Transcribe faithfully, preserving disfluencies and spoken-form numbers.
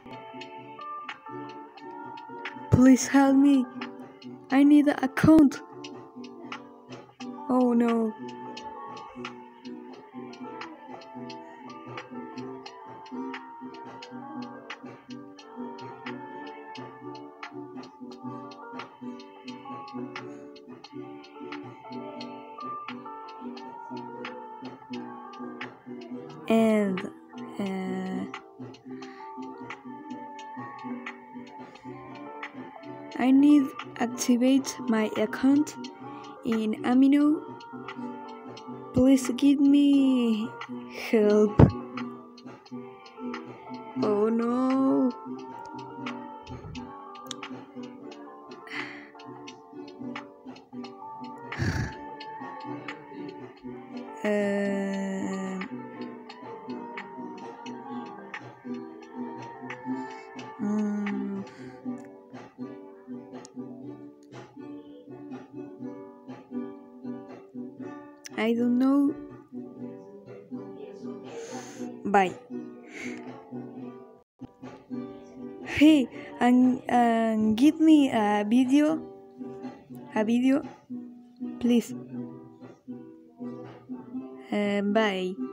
Please help me. I need an account. Oh no. And uh, I need activate my account in Amino. Please give me help. Oh no. Uh, mm, I don't know. Bye. Hey, and, and give me a video. A video, please. Uh, bye.